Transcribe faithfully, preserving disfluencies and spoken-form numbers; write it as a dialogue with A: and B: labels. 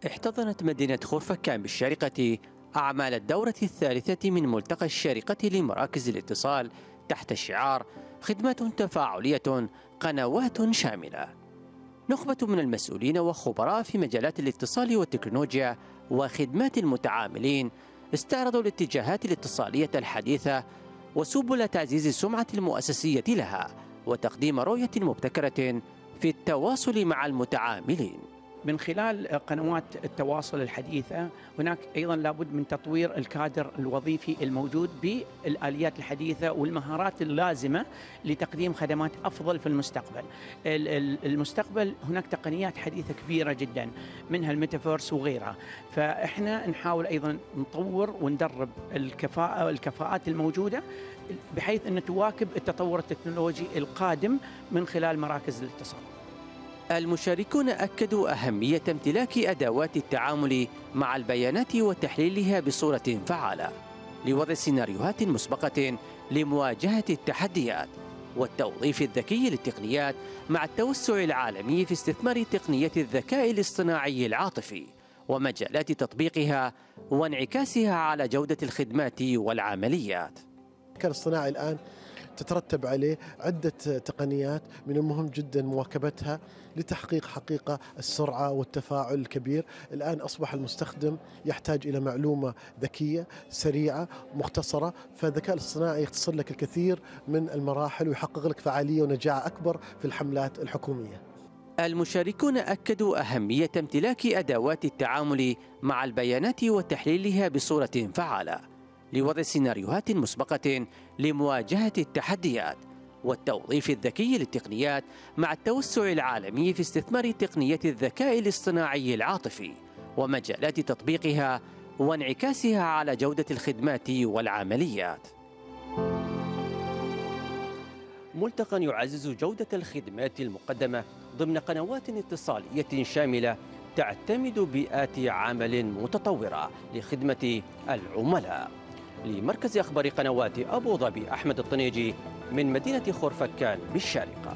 A: احتضنت مدينة خرفكان بالشارقة أعمال الدورة الثالثة من ملتقى الشارقة لمراكز الاتصال تحت شعار خدمات تفاعلية قنوات شاملة. نخبة من المسؤولين وخبراء في مجالات الاتصال والتكنولوجيا وخدمات المتعاملين استعرضوا الاتجاهات الاتصالية الحديثة وسبل تعزيز السمعة المؤسسية لها وتقديم رؤية مبتكرة في التواصل مع المتعاملين.
B: من خلال قنوات التواصل الحديثة هناك أيضا لابد من تطوير الكادر الوظيفي الموجود بالآليات الحديثة والمهارات اللازمة لتقديم خدمات أفضل في المستقبل. المستقبل هناك تقنيات حديثة كبيرة جدا منها الميتافيرس وغيرها، فإحنا نحاول أيضا نطور وندرب الكفاءة والكفاءات الموجودة بحيث أن تواكب التطور التكنولوجي القادم من خلال مراكز الاتصال.
A: المشاركون أكدوا أهمية امتلاك أدوات التعامل مع البيانات وتحليلها بصورة فعالة لوضع سيناريوهات مسبقة لمواجهة التحديات والتوظيف الذكي للتقنيات مع التوسع العالمي في استثمار تقنية الذكاء الاصطناعي العاطفي ومجالات تطبيقها وانعكاسها على جودة الخدمات والعمليات.
C: الذكاء الاصطناعي الآن تترتب عليه عدة تقنيات من المهم جدا مواكبتها لتحقيق حقيقة السرعة والتفاعل الكبير. الآن أصبح المستخدم يحتاج إلى معلومة ذكية سريعة مختصرة، فالذكاء الاصطناعي يختصر لك الكثير من المراحل ويحقق لك فعالية ونجاعة أكبر في الحملات الحكومية.
A: المشاركون أكدوا أهمية امتلاك أدوات التعامل مع البيانات وتحليلها بصورة فعالة لوضع سيناريوهات مسبقة لمواجهة التحديات والتوظيف الذكي للتقنيات مع التوسع العالمي في استثمار تقنية الذكاء الاصطناعي العاطفي ومجالات تطبيقها وانعكاسها على جودة الخدمات والعمليات. ملتقى يعزز جودة الخدمات المقدمة ضمن قنوات اتصالية شاملة تعتمد بيئات عمل متطورة لخدمة العملاء. لمركز أخبار قنوات أبو ظبي، أحمد الطنيجي من مدينة خرفكان بالشارقة.